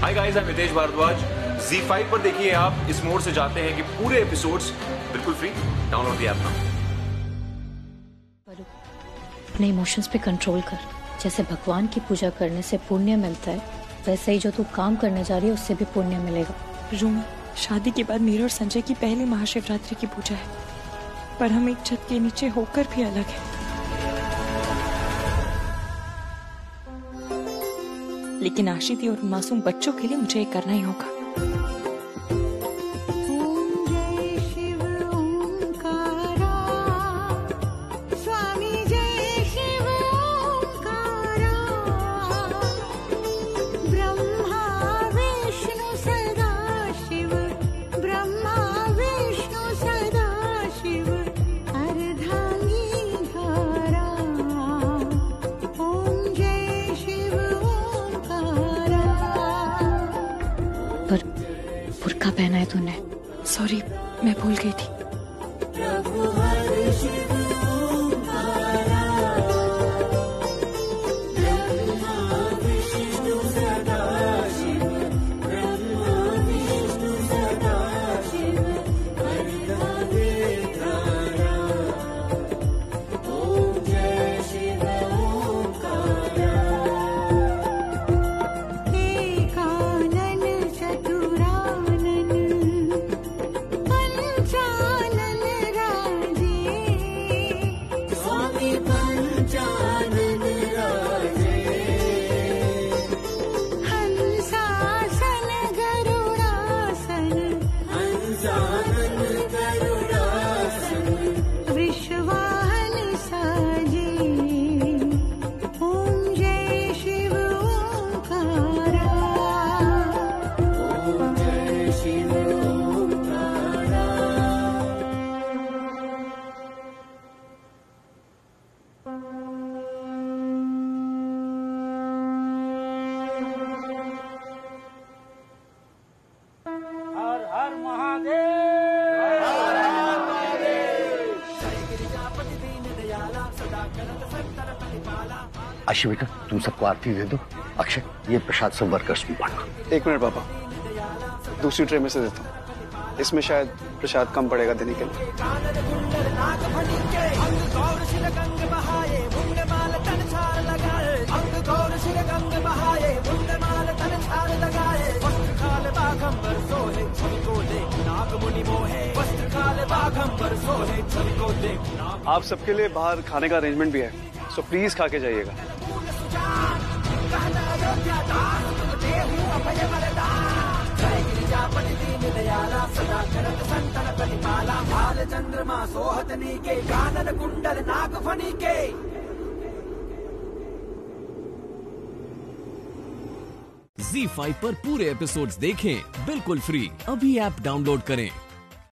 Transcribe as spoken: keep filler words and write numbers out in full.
Hi guys, I am Hitesh Bhardwaj. Zee five पर देखिए आप इस मोड से जाते हैं कि पूरे एपिसोड्स बिल्कुल free. Download the app now. अपने इमोशंस पे कंट्रोल कर। जैसे भगवान की पूजा करने से पुण्य मिलता है, वैसे ही जो तू काम करने जा रही है उससे भी पुण्य मिलेगा। रूमी, शादी के बाद मेरे और संजय की पहली महाशिवरात्रि की पूजा है, पर हम एक छत के नीचे होकर भी अलग हैं। लेकिन आशिती और मासूम बच्चों के लिए मुझे ये करना ही होगा। बुर्का पहना है तूने। सॉरी, मैं भूल गई थी। आशी बेटा, तुम सबको आरती दे दो। अक्षय, ये प्रसाद सब वर्कर्स में बांटो। एक मिनट पापा, दूसरी ट्रे में से देता हूँ। इसमें शायद प्रसाद कम पड़ेगा देने के लिए। आप सबके लिए बाहर खाने का अरेंजमेंट भी है, सो प्लीज खा के जाइएगा। ज़ी फाइव पर पूरे एपिसोड्स देखें बिल्कुल फ्री। अभी ऐप डाउनलोड करें।